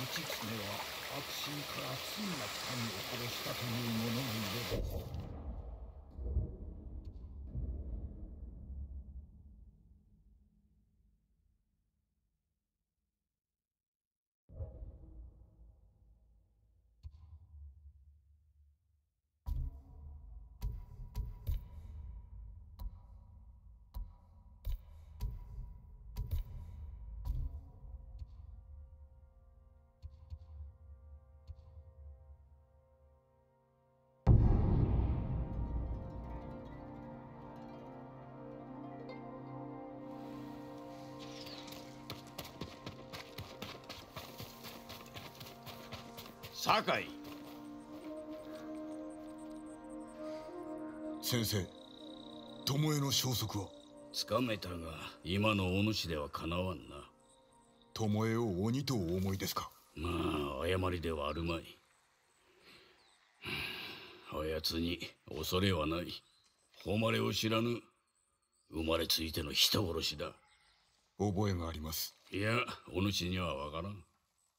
常は悪心から罪なく民を殺したという者もいれば。 酒井先生、巴の消息は？ つかめたが今のお主ではかなわんな。 巴を鬼とお思いですか？ まあ誤りではあるまい。あやつに恐れはない。誉れを知らぬ生まれついての人殺しだ。 覚えがあります。 いや、お主にはわからん。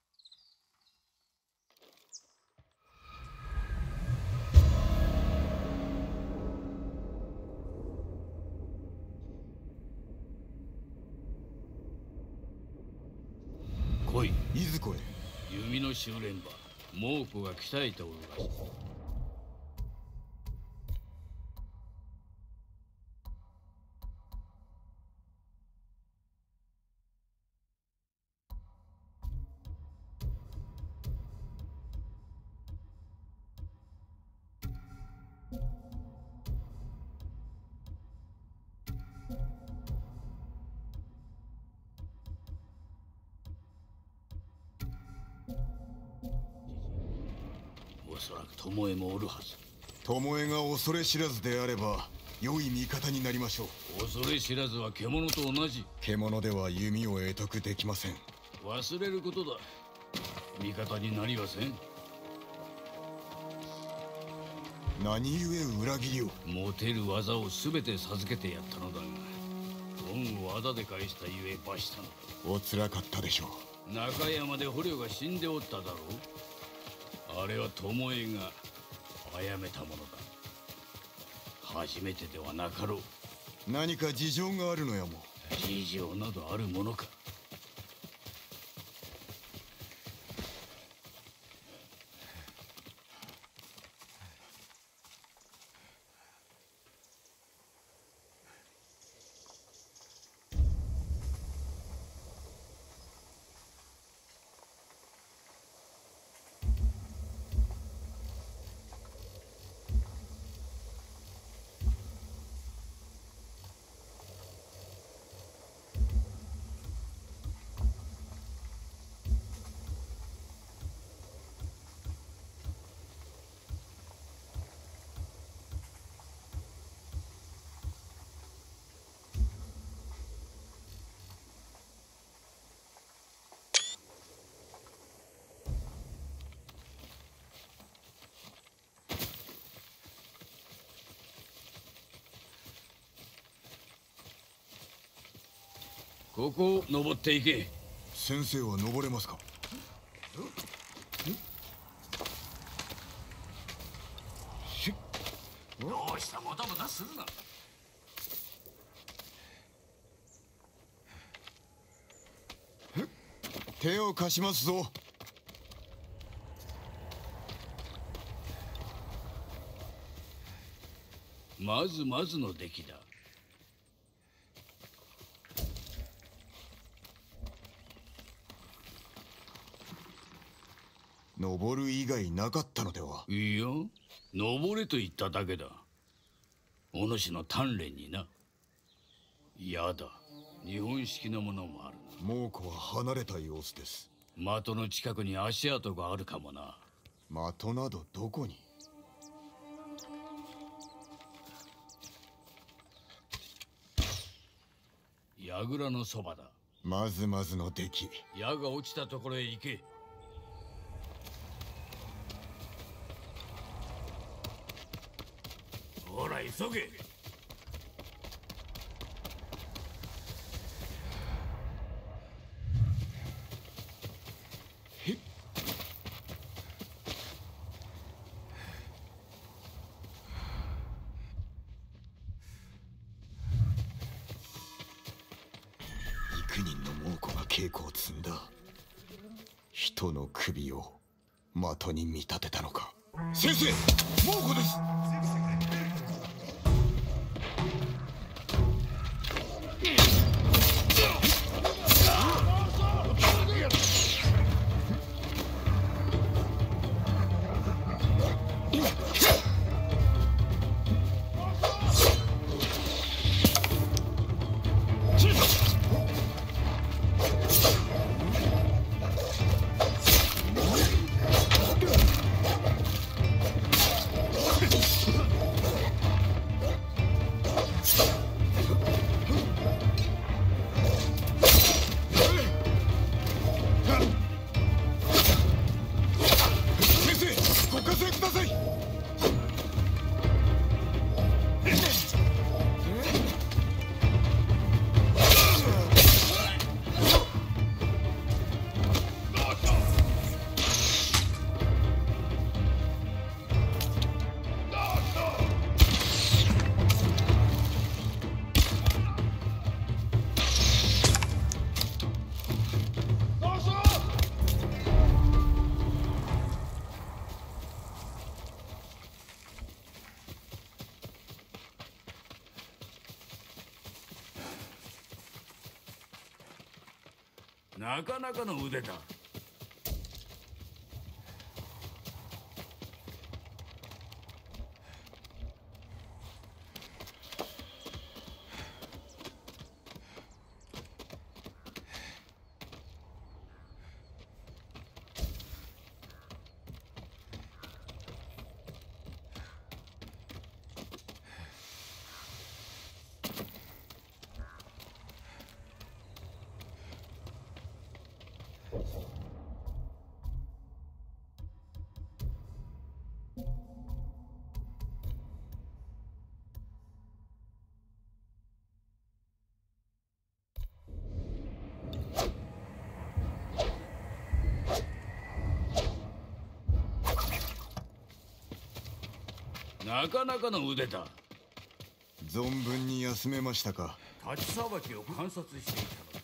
来い。 いずこへ？ 弓の修練場、猛虎が鍛えておるらしい。おそらく巴もおるはず。 巴が恐れ知らずであれば良い味方になりましょう。 恐れ知らずは獣と同じ。 獣では弓を得得できません。 忘れることだ。味方になりはせん。 何故裏切りを？ 持てる技を全て授けてやったのだが、恩を仇で返したゆえ罰したのだ。 おつらかったでしょう。中山で捕虜が死んでおっただろう。あれは巴が殺めたものだ。初めてではなかろう。 何か事情があるのやも。 事情などあるものか。ここを登っていけ。 先生は登れますか？ どうした、もたもたするな。 手を貸しますぞ。 まずまずの出来だ。 登る以外なかったのでは？ いや、登れと言っただけだ。お主の鍛錬にな。やだ、日本式のものもあるな。 猛虎は離れた様子です。 的の近くに足跡があるかもな。 的などどこに？ 櫓のそばだ。 まずまずの出来。 矢が落ちたところへ行け。ほら急げ。 稽古を積んだ。人の首を的に見立てたのか。先生、猛虎です。 なかなかの腕だ。なかなかの腕だ。 存分に休めましたか。 立ちさばきを観察していたのだ。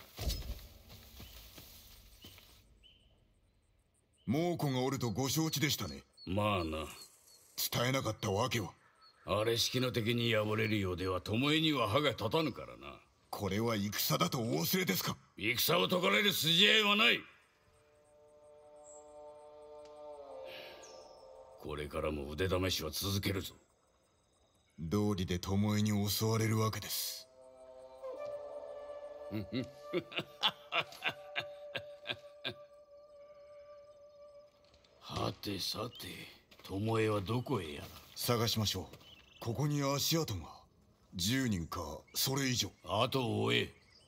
猛虎がおるとご承知でしたね。 まあな。 伝えなかったわけは。 あれ式の敵に敗れるようでは巴には歯が立たぬからな。 これは戦だとお忘れですか。 戦を解かれる筋合いはない。これからも腕試しは続けるぞ。 道理で巴に襲われるわけです。 はてさて、巴はどこへやら。 探しましょう。ここに足跡が10人かそれ以上。 後を追え。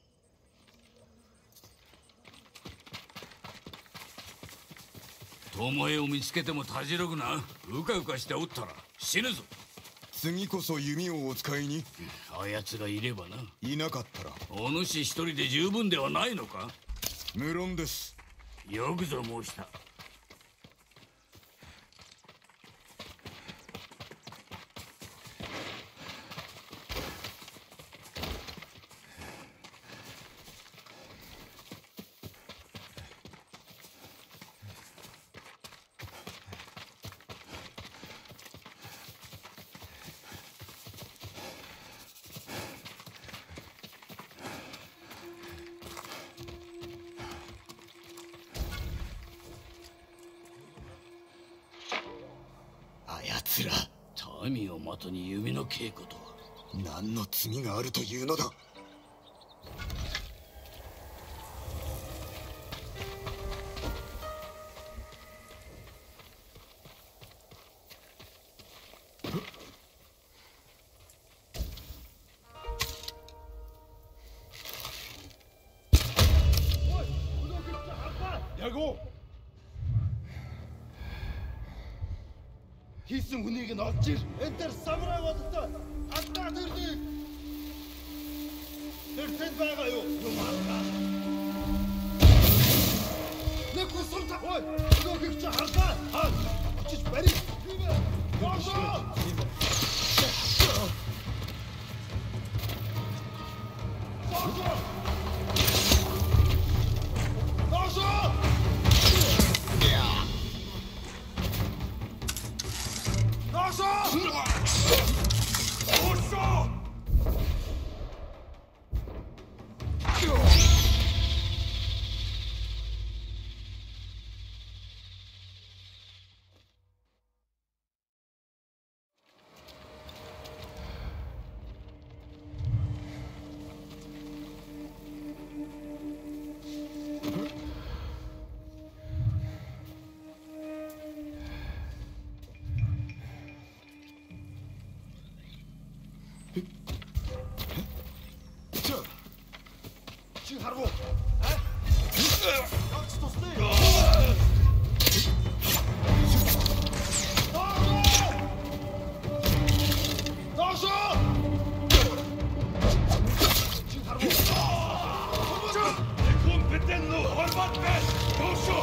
巴を見つけてもたじろぐな。うかうかしておったら死ぬぞ。 次こそ弓をお使いに。 あやつがいればな。 いなかったらお主一人で十分ではないのか。 無論です。 よくぞ申した。 奴ら民を的に弓の稽古とは。 何の罪があるというのだ。 Хийсэн хүнийг нь олж ир. Энд дээр самурай бодтой. Алдаа төрдий. Тэр тэнд байгаа юу? Юм аа. Нэг хүсэл та. Ой, өнөөгч харлаа. Аа. Очиж барь. Яашаа. Чи харав уу? Явж тусна. Доошоо! Чи харав уу? Компетентно хорват бай. Доошоо.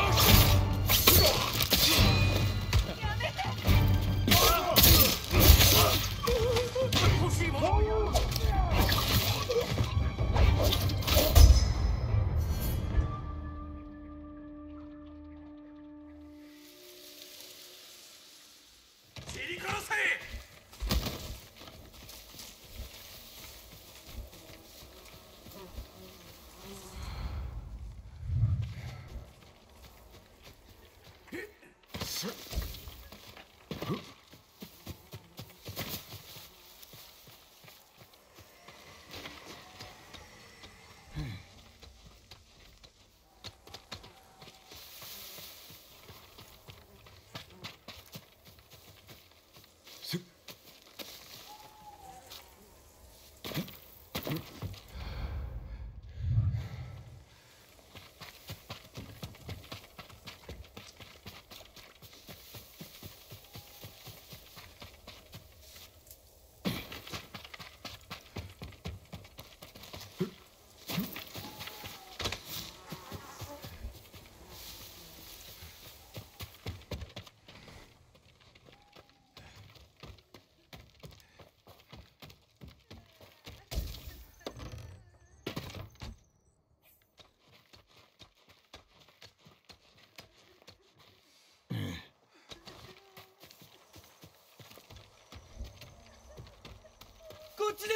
こっちです。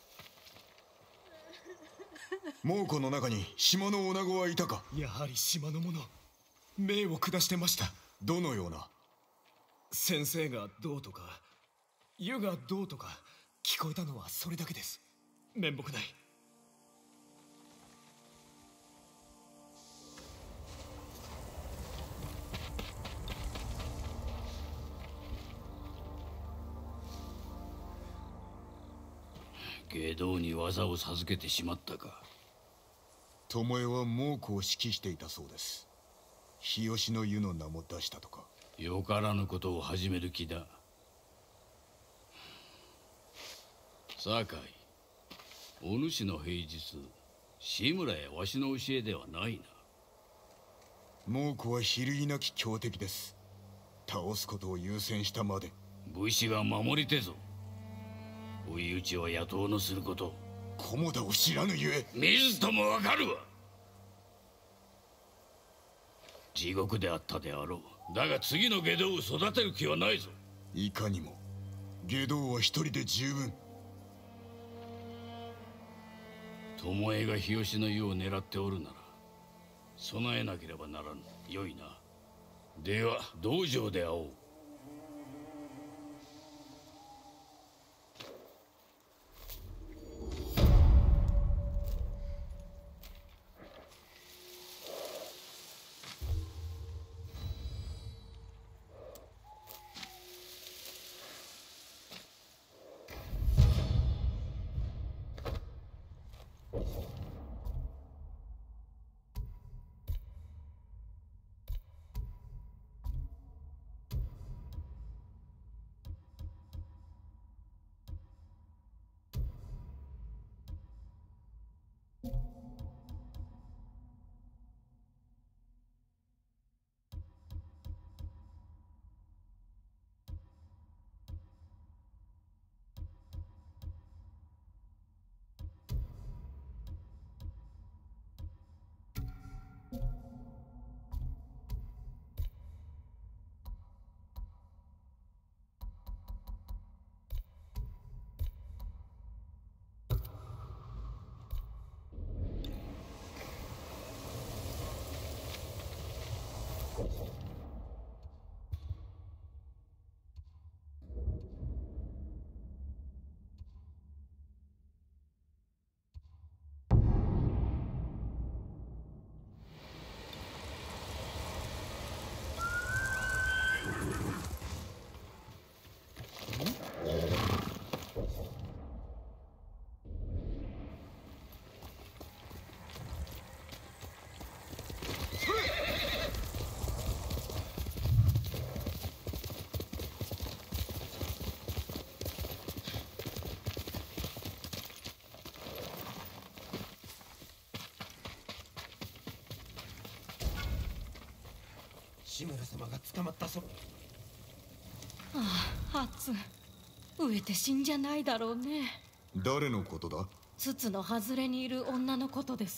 猛虎の中に島の女子はいたか？ やはり島の者、命を下してました。 どのような？ 先生がどうとか湯がどうとか聞こえたのはそれだけです。面目ない。 外道に技を授けてしまったか。 巴は猛虎を指揮していたそうです。日吉の湯の名も出したとか。 よからぬことを始める気だ。酒井、お主の平日志村やわしの教えではないな。 猛虎は比類なき強敵です。倒すことを優先したまで。 武士は守りてぞ。追い打ちは野党のすること。 菰田を知らぬゆえ。 見ずともわかるわ。地獄であったであろう。だが次の外道を育てる気はないぞ。 いかにも。外道は一人で十分。 巴が日吉の湯を狙っておるなら備えなければならぬ。よいな。では道場で会おう。 志村様が捕まったそう。 ああ、ハツ、飢えて死んじゃないだろうね。 誰のことだ？ 筒の外れにいる女のことです。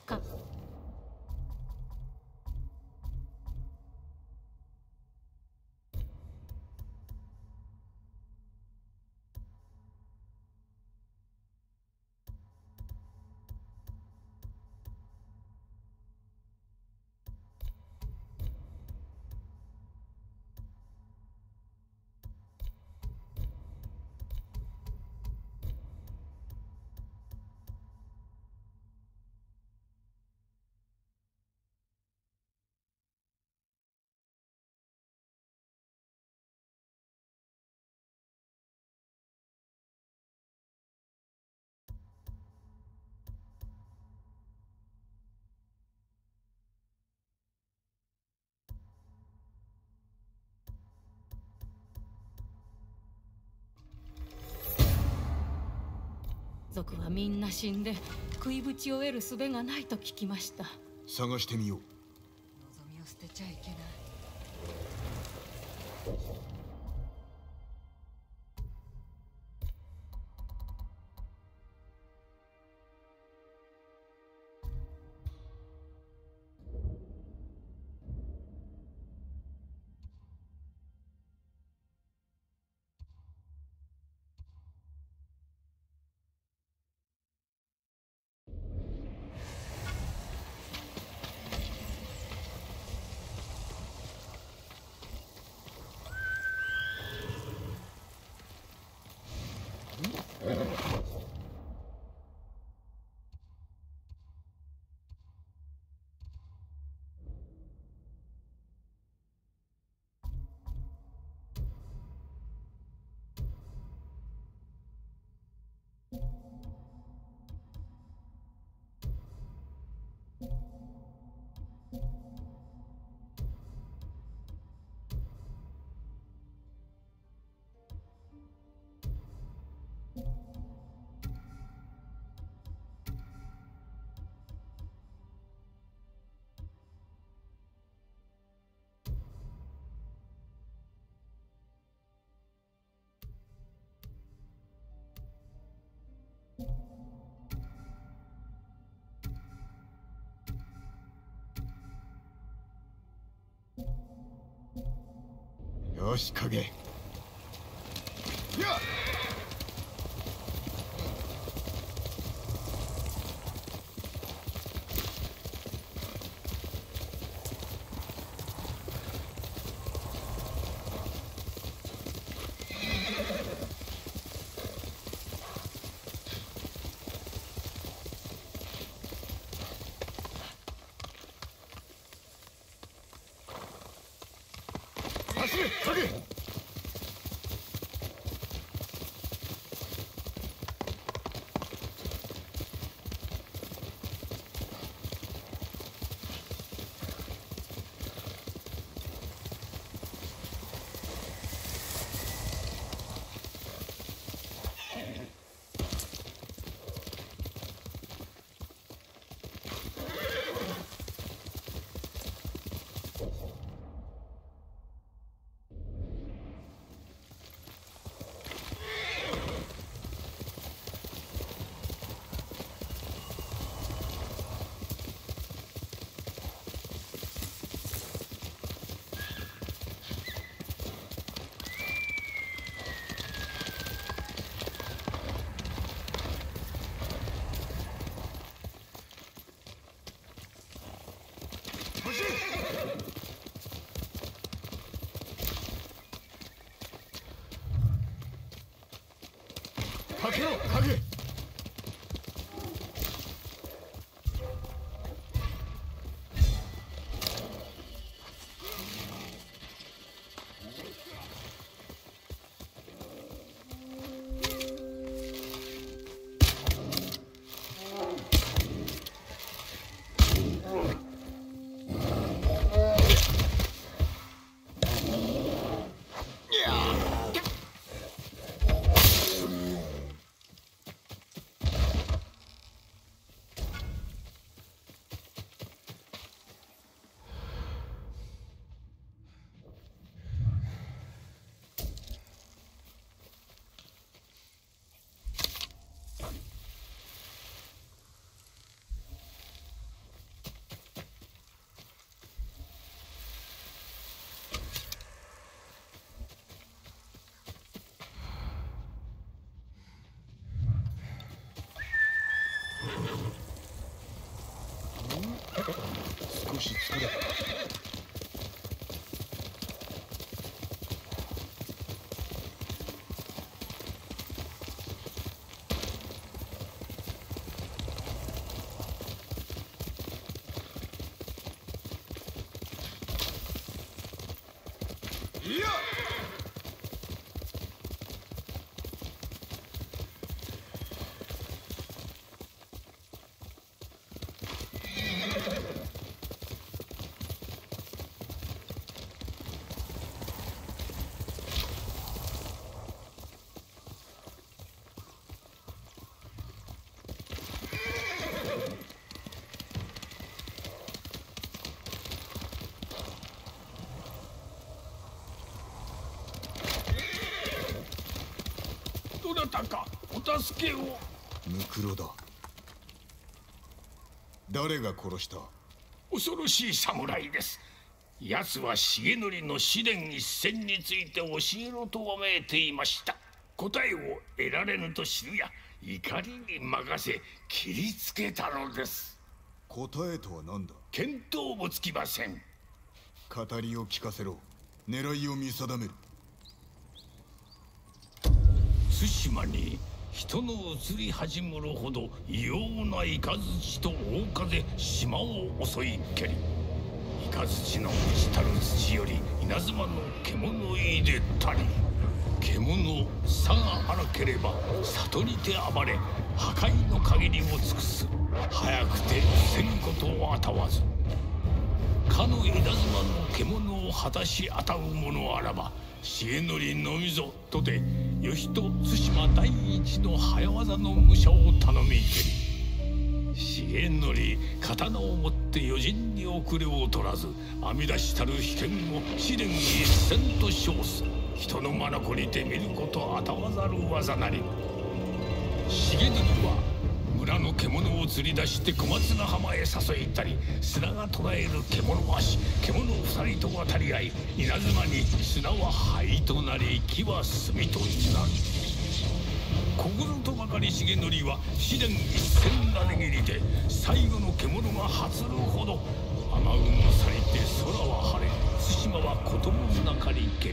族はみんな死んで食いぶちを得る術がないと聞きました。 探してみよう。 望みを捨てちゃいけない。 よし、影。やっ！走れ、影！かけろ、影！ 少し作れ。いやどなたかお助けを。 ムクロだ。誰が殺した？ 恐ろしい侍です。奴は重則の試練一戦について教えろとわめいていました。答えを得られぬと知るや怒りに任せ切りつけたのです。 答えとは何だ？ 見当もつきません。 語りを聞かせろ。狙いを見定める。 対馬に人の移り始めるほど異様な雷と大風島を襲い蹴り、雷の満ちたる土より稲妻の獣いでたり、獣さが荒ければ里にて暴れ破壊の限りを尽くす。早くてせんことをあたわず、かの稲妻の獣を果たしあたう者あらば重則のみぞとて義と対馬第一の早業の武者を頼みけり、重則刀を持って余人に遅れを取らず編み出したる秘剣を試練一戦と称す。人の眼にて見ることあたわざる技なり。重則は村の獣を釣り出して小松ヶ浜へ誘いたり、砂が捕らえる獣足、獣二人と渡り合い、稲妻に砂は灰となり木は炭となる。心とばかり重則は試練一戦投げ切りで最後の獣が発るほど、雨雲去りて空は晴れ、対馬はこともなかりけり。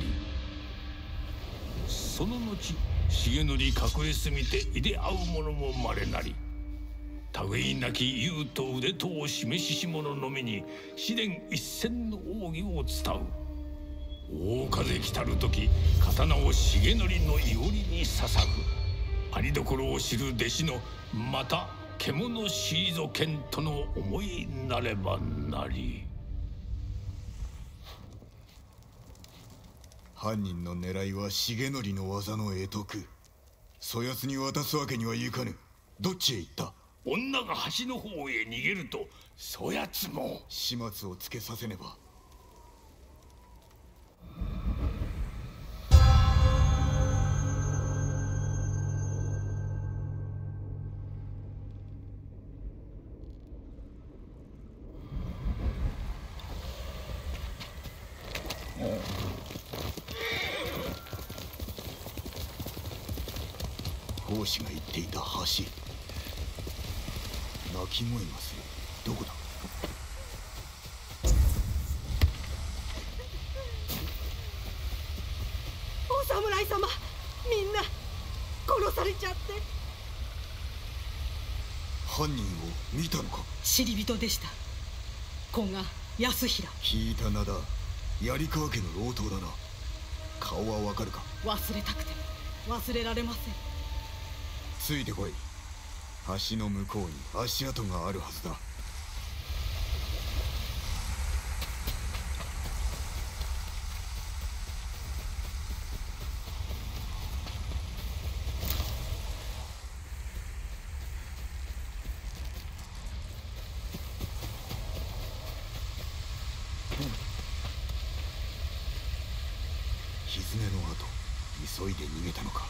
その後重則隠れすみていで会う者もまれなり、類なき勇と腕とを示しし者のみに試練一戦の奥義を伝う。大風来たる時刀を重則のいおりに捧ぐ。ありどころを知る弟子のまた獣シーゾ剣との思いなればなり。 犯人の狙いは重則の技の会得。そやつに渡すわけにはいかぬ。どっちへ行った？ 女が橋の方へ逃げるとそやつも。 始末をつけさせねば。法師が言っていた橋。鳴き声がする。どこだ？ お侍様、みんな殺されちゃって。 犯人を見たのか？ 知り人でした。古賀康平。 聞いた名だ。槍川家の老頭だな。顔はわかるか？ 忘れたくて忘れられません。 ついてこい。橋の向こうに足跡があるはずだ。狐の後、急いで逃げたのか。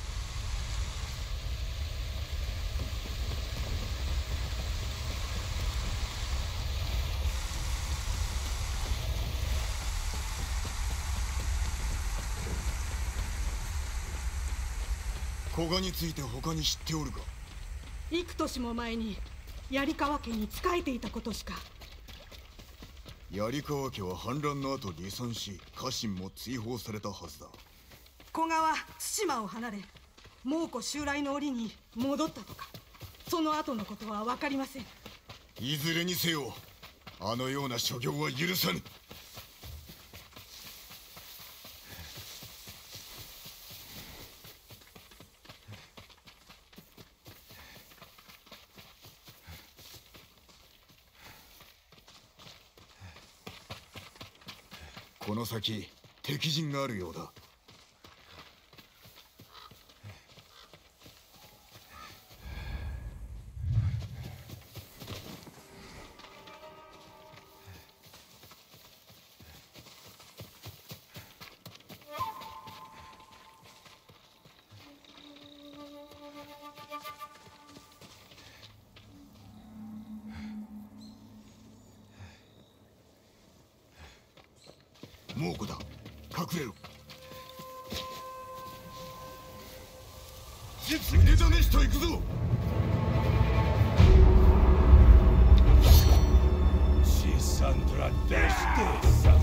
古賀について他に知っておるか？ 幾年も前に槍川家に仕えていたことしか。 槍川家は反乱の後離散し、家臣も追放されたはずだ。 古賀は対馬を離れ蒙古襲来の折に戻ったとか、その後のことは分かりません。 いずれにせよあのような所業は許さぬ。この先敵陣があるようだ。猛虎だ、隠れろ。腕試しと行くぞ。 シサンドラ・デステサ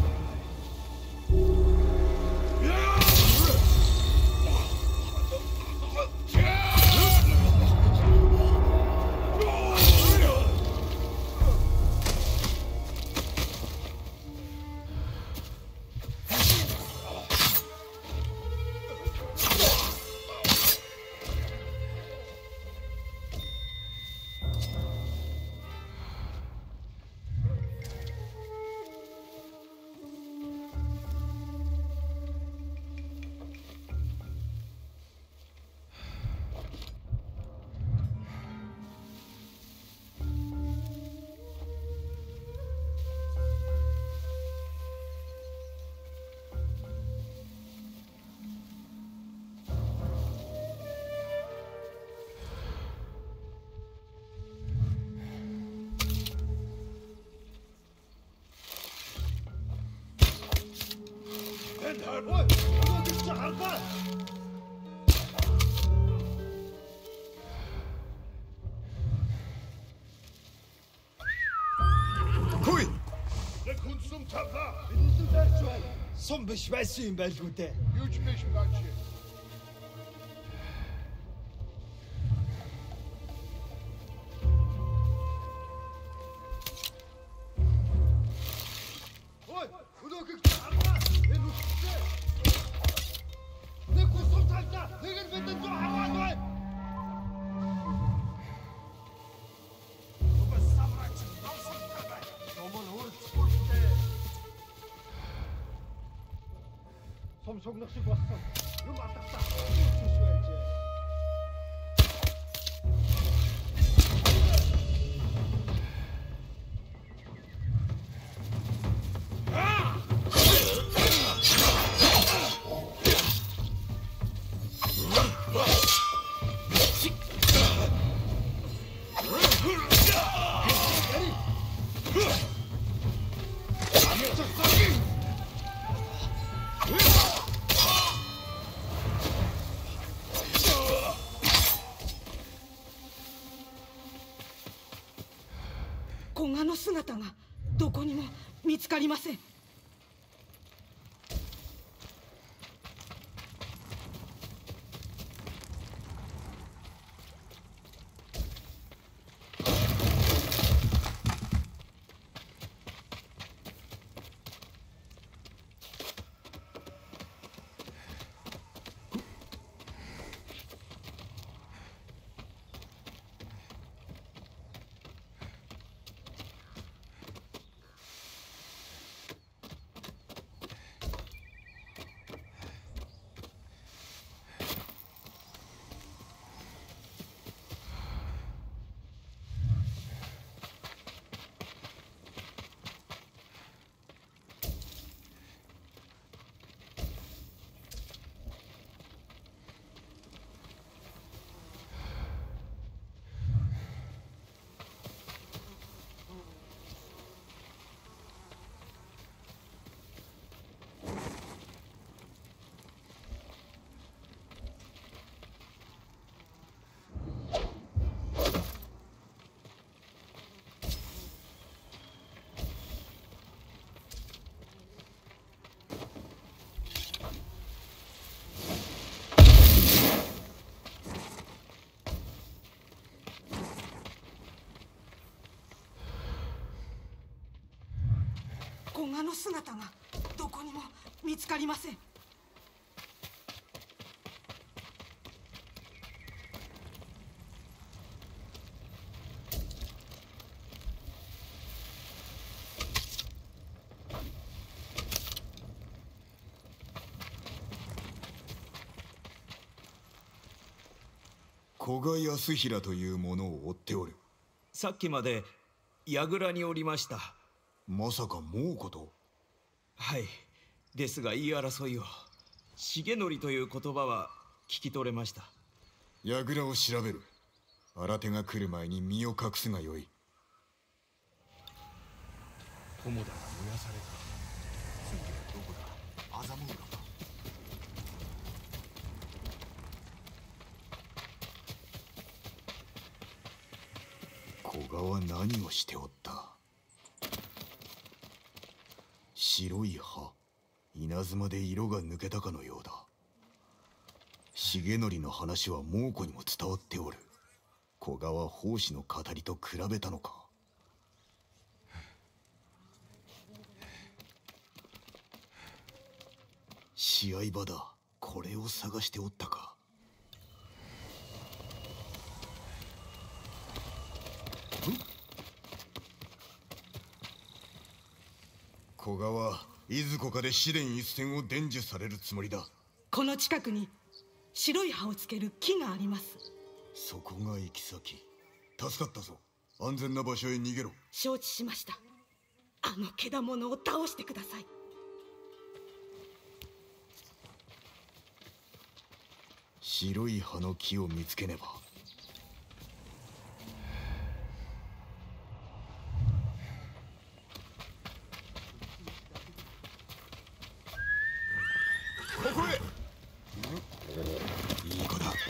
おい、動きしちゃはるか。 来い。 Der Kunst zum Tabla. In diesem Werkzeug. Zum Beschweißen, Belgute. Huge Beschweißen. Oi,動きしちゃはるか。Ne kusum talta. Ne gelbette zu Hawaii. Du bist Samurai. 섬속낚시 왔어. 이거 맞다. 조심해야지. 古賀の姿がどこにも見つかりません。 古賀の姿がどこにも見つかりません。 古賀康平という者を追っておる。 さっきまで櫓におりました。 まさか猛虎と？ はい。ですが言い争いを。重則という言葉は聞き取れました。 櫓を調べる。新手が来る前に身を隠すがよい。 友田が燃やされた。次はどこだ？麻生浦か。 古賀は何をしておった？白い葉、稲妻で色が抜けたかのようだ。重則の話は猛虎にも伝わっておる。古賀は法師の語りと比べたのか。試合場だ。これを探しておったか。古賀はいずこかで試練一戦を伝授されるつもりだ。 この近くに白い葉をつける木があります。 そこが行き先。助かったぞ。安全な場所へ逃げろ。 承知しました。あの獣を倒してください。 白い葉の木を見つけねば。ここへ。いい子だ。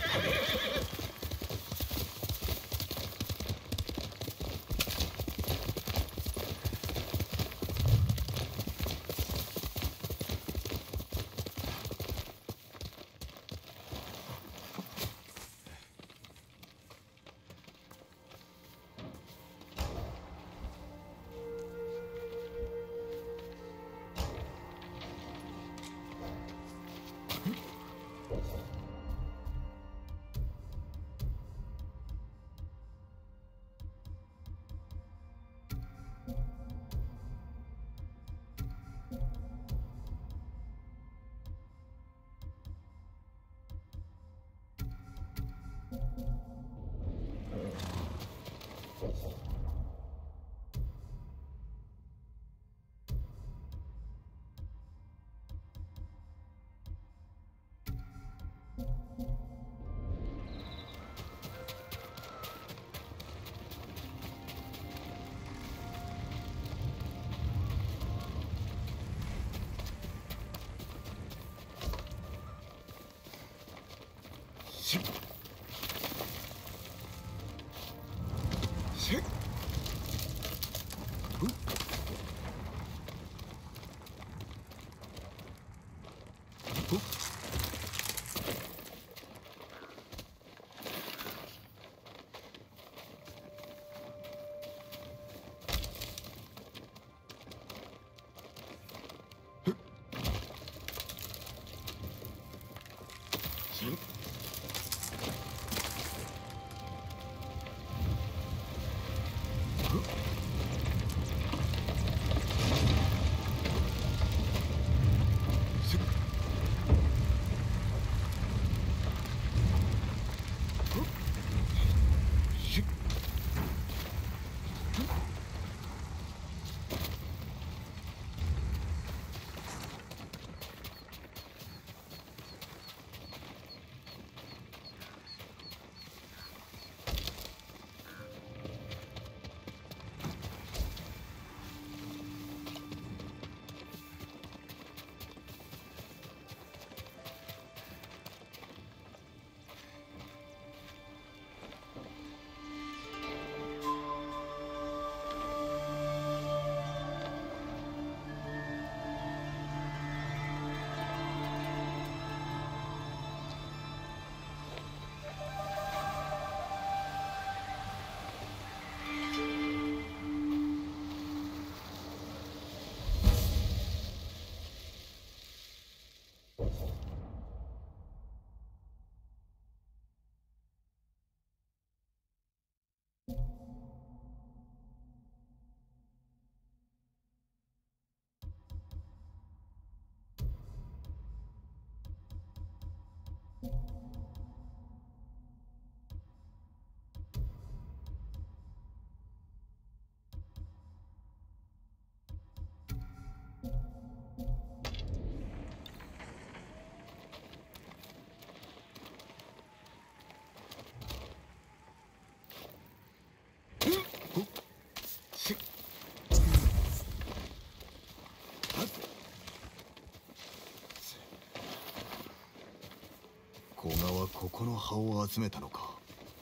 葉を集めたのか。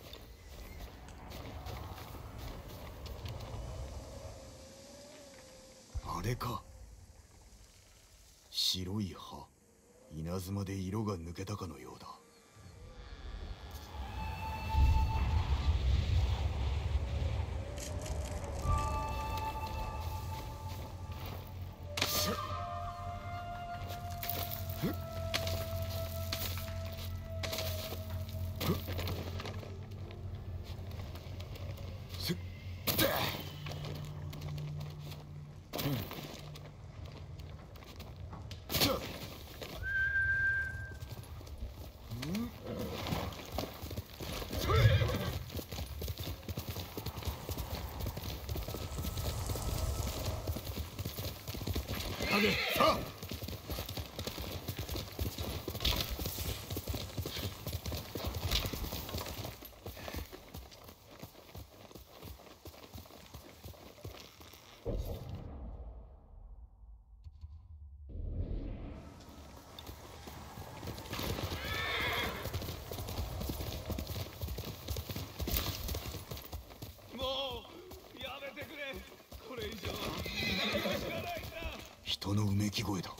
あれか。白い葉、稲妻で色が抜けたかのようだ。 影、さあ。 もうやめてくれ。これ以上何も知らないんだ。 人のうめき声だ。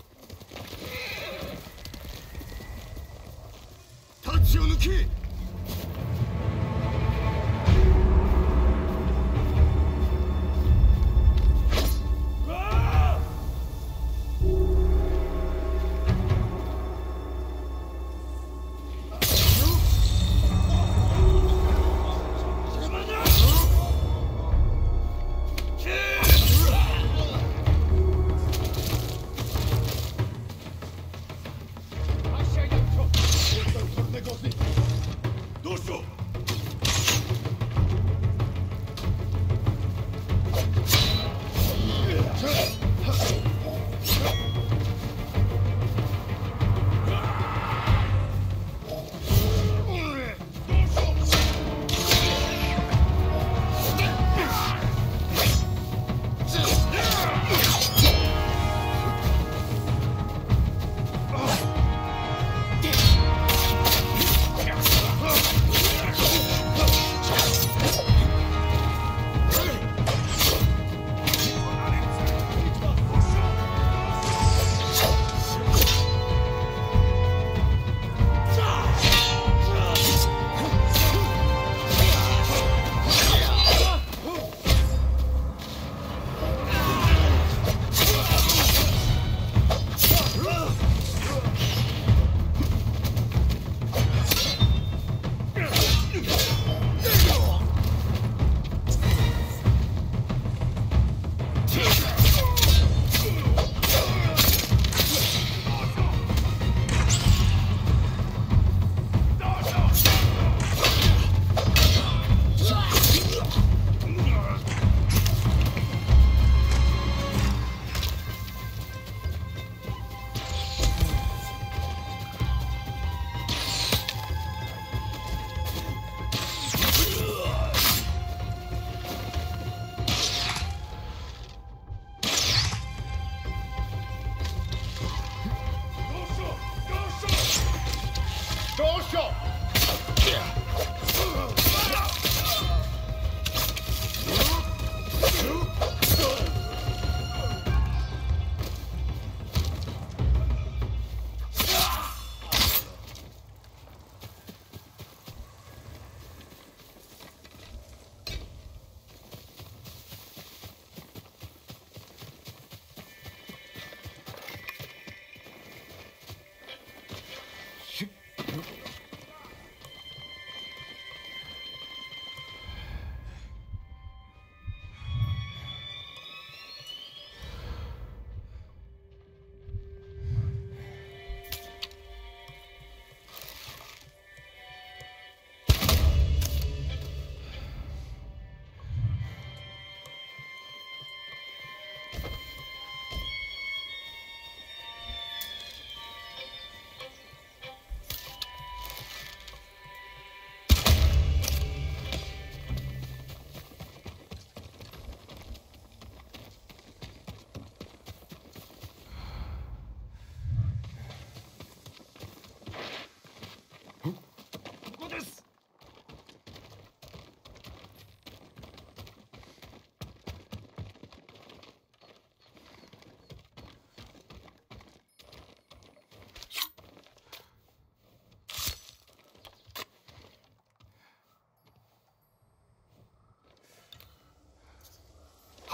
タッチを抜き。Negócio.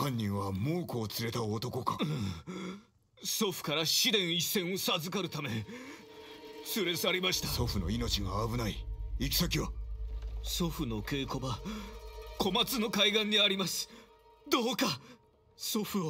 犯人は猛虎を連れた男か。 祖父から紫電一線を授かるため連れ去りました。 祖父の命が危ない。行き先は？ 祖父の稽古場、小松の海岸にあります。どうか祖父を。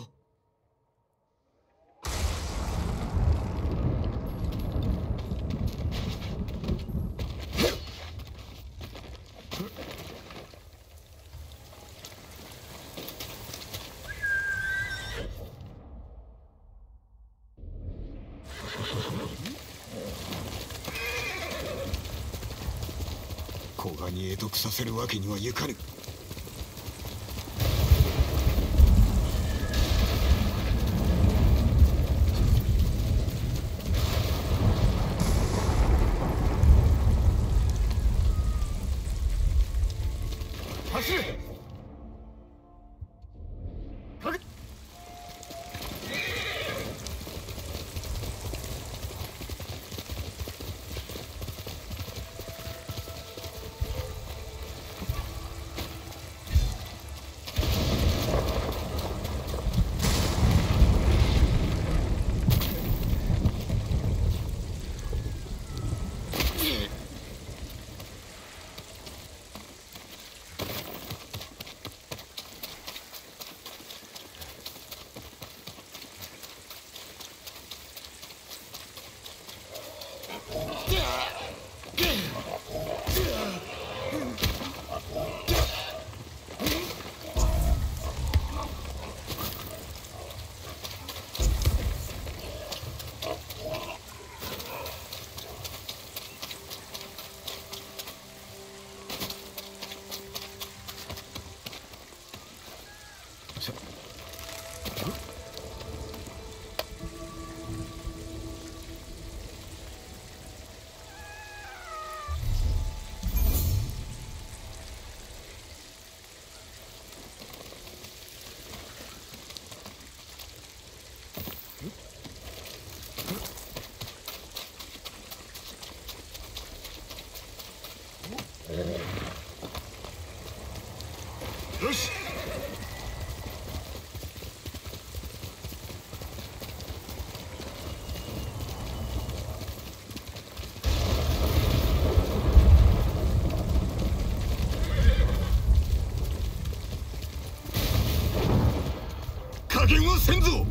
古賀に会得させるわけにはいかぬ。 走れ。よし。加減はせんぞ。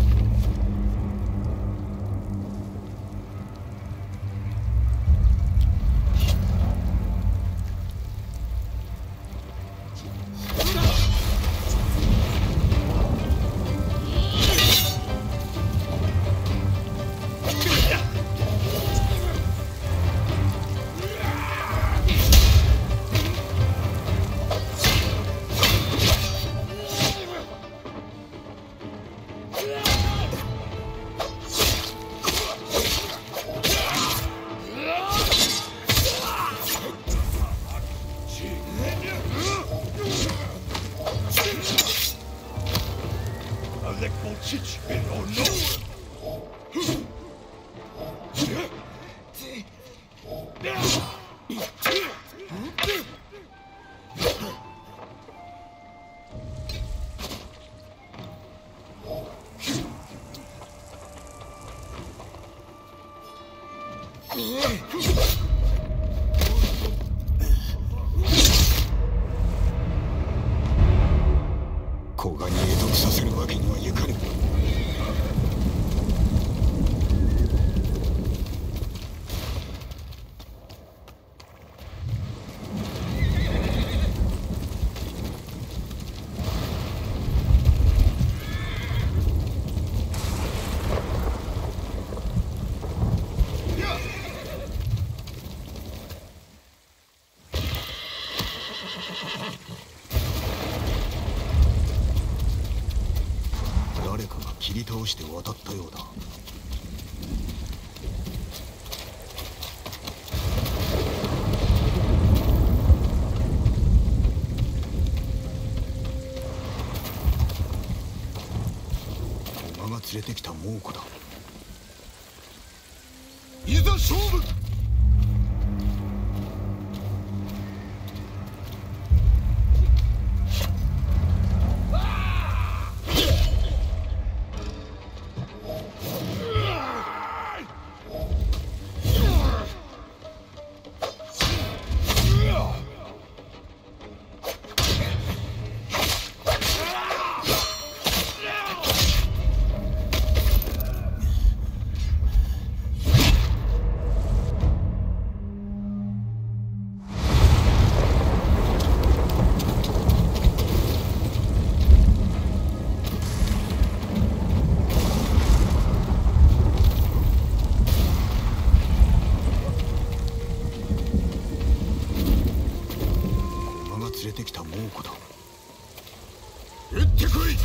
古賀に会得させるわけにはいかぬ。誰かが切り倒して渡ったようだ。古賀が連れてきた猛虎だ。いざ勝負。 した猛虎だ。 撃ってこい。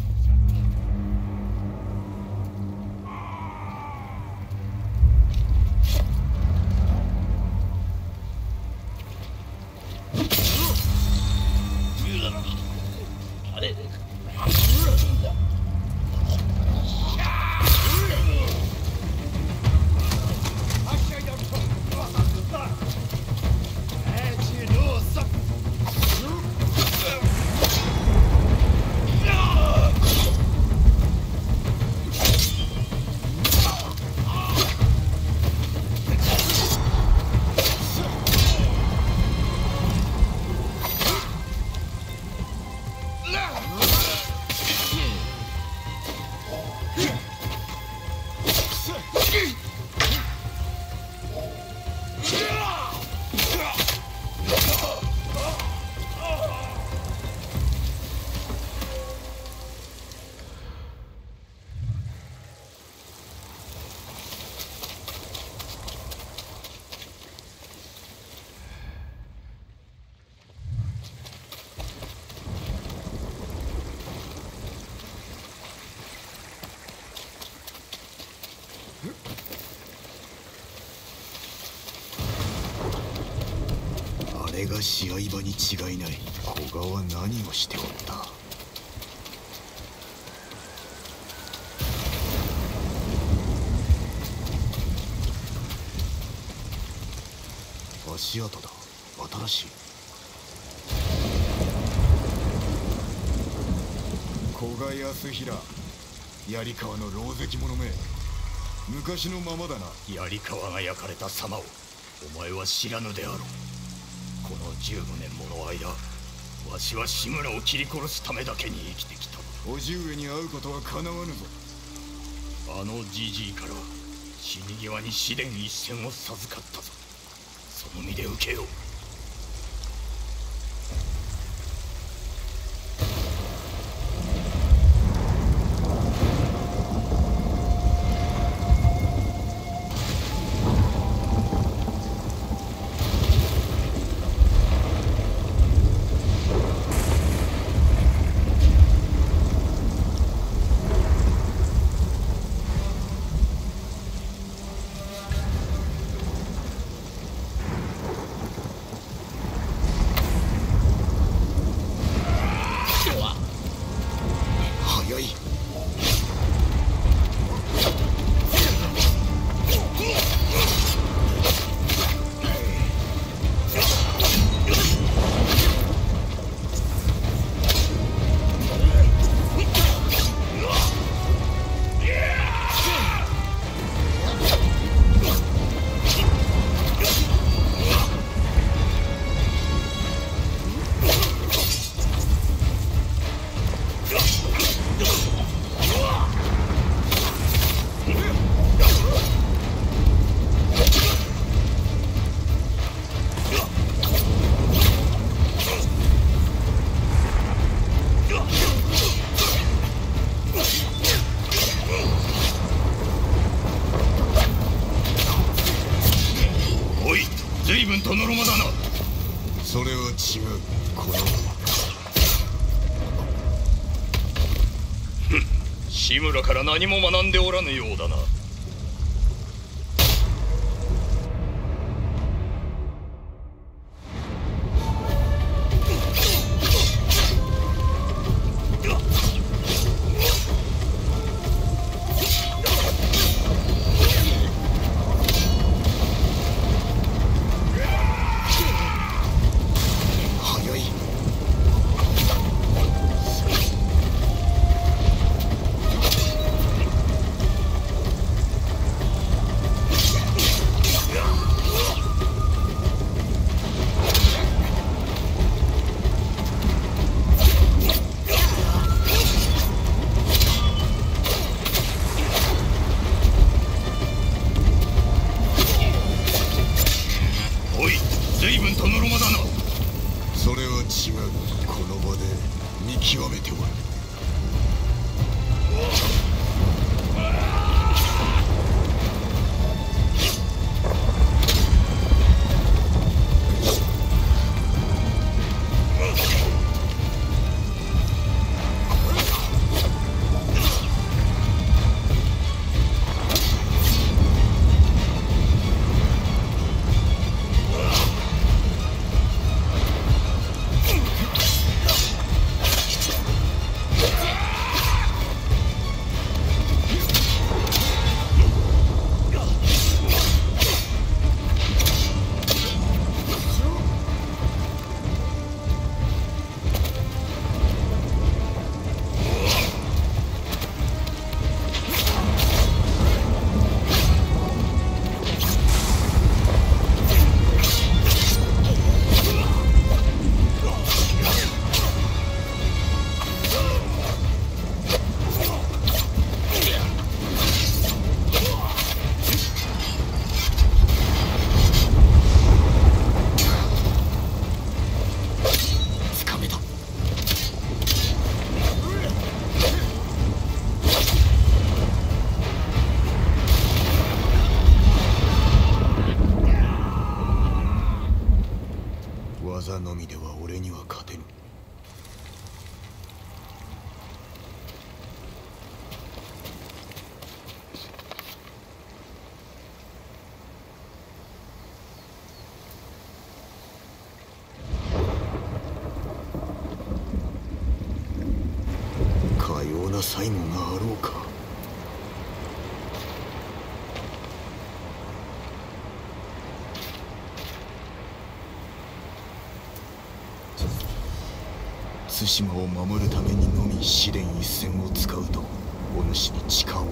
あれが試合場に違いない。古賀は何をしておった。足跡だ。新しい。古賀康平、槍川の狼藉者め。昔のままだな。 槍川が焼かれた様をお前は知らぬであろう。この15年もの間、わしは志村を切り殺すためだけに生きてきた。 叔父上に会うことはかなわぬぞ。 あのじじいから死に際に紫電一線を授かったぞ。その身で受けよう。随分とのろまだな。 それは違う。この志村から何も学んでおらぬようだな。随分とのろまだな。 それは違う。この場で見極めておる。 最後があろうか。対馬を守るためにのみ試練一戦を使うとお主に誓おう。